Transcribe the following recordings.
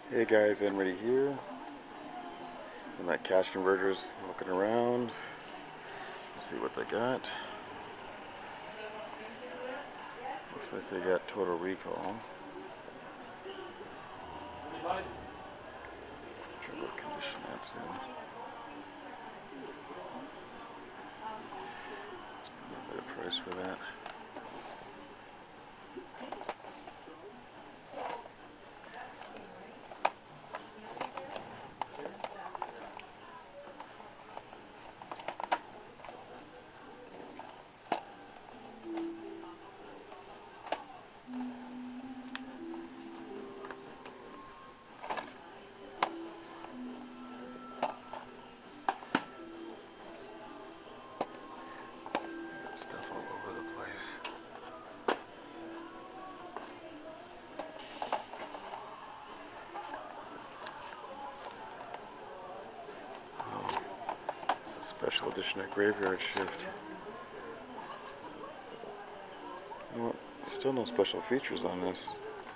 Hey guys, Enready here. I'm at Cash Converters looking around. Let's see what they got. Looks like they got Total Recall. Try what condition that's in. A little bit of price for that. Stuff all over the place. Oh, it's a special edition of Graveyard Shift. You know what? Still no special features on this.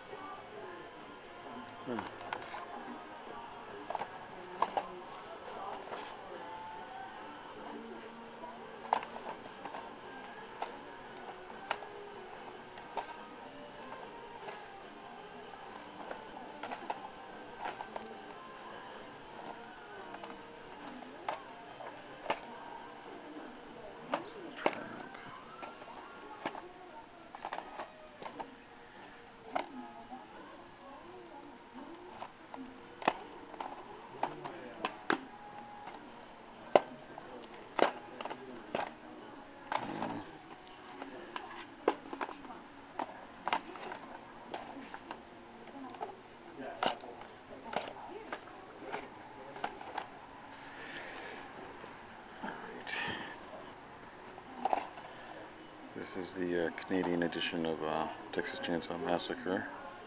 This is the Canadian edition of Texas Chainsaw Massacre.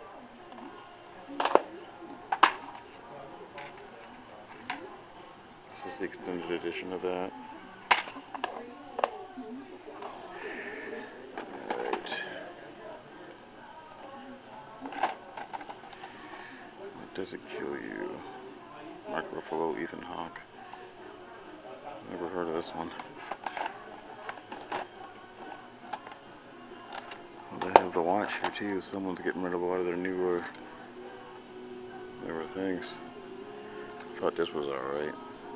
This is the extended edition of that. Alright. What does it kill you? Mark Ruffalo, Ethan Hawke. Never heard of this one. They have the watch here too. Someone's getting rid of a lot of their newer things. Thought this was alright.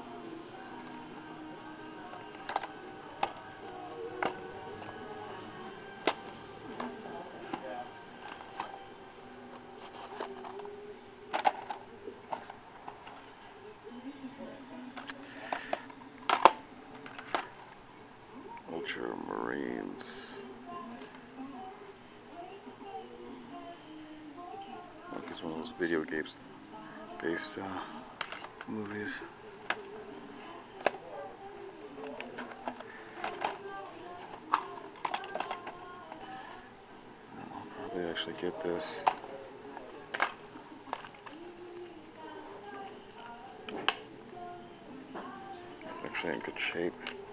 Ultramarines. Like it's one of those video games based movies. I'll probably actually get this. It's actually in good shape.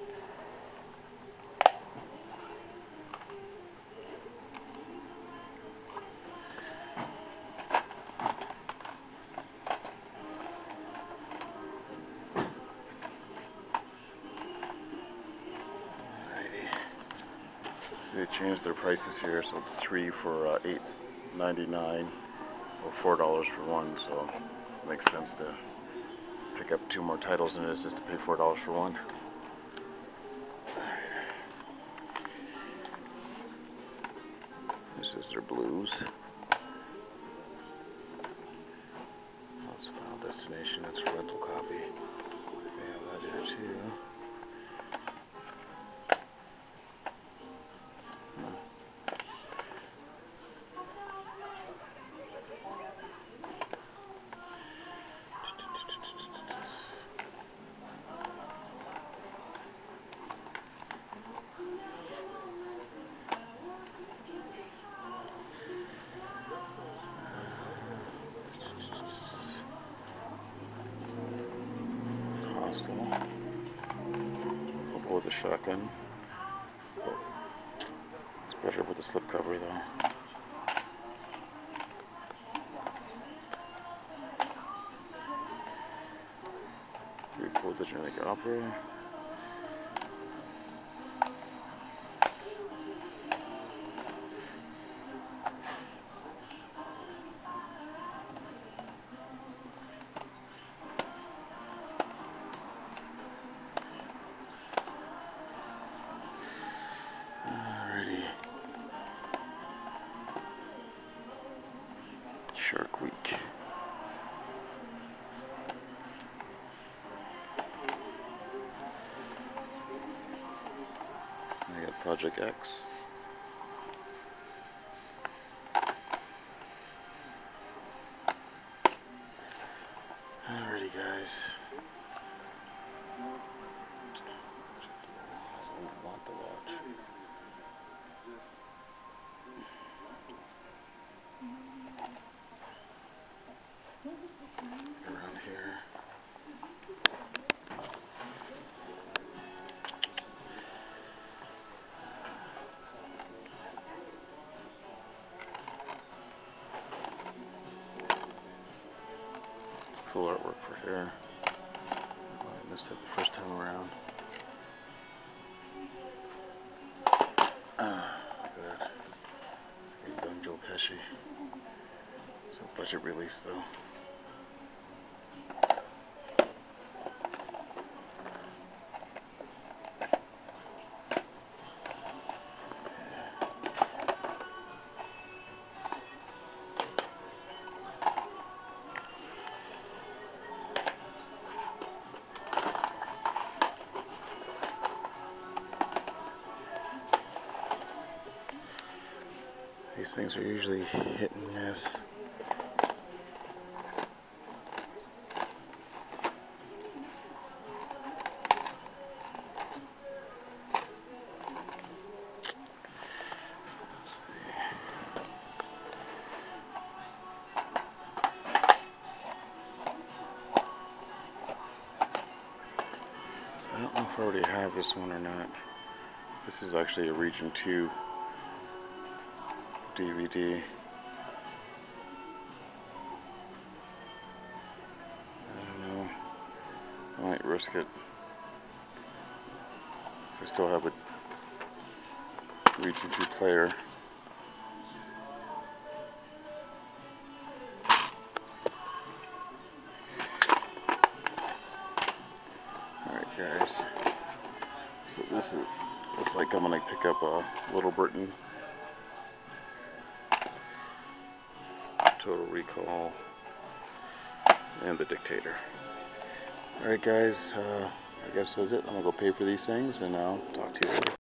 They changed their prices here, so it's 3 for $8.99 or $4 for one. So it makes sense to pick up 2 more titles than it is just to pay $4 for one. This is their blues. That's Final Destination. That's a rental copy. They have that here too. With the shotgun. Oh, it's better with the slip cover though. for the Jamaica Opera. Alrighty. Shark Week. I got Project X. Alrighty, guys. I want the watch. Around here. Cool artwork for here. I missed it the first time around. Good. It's a young Joe Pesci. It's a budget release though. These things are usually hit and miss. I don't know if I already have this one or not. This is actually a Region 2 DVD. I don't know. I might risk it. I still have a Region 2 player. Alright, guys. So this looks like I'm gonna pick up Little Britain, Total Recall, and The Dictator. Alright, guys, I guess that's it. I'm gonna go pay for these things, and I'll talk to you later.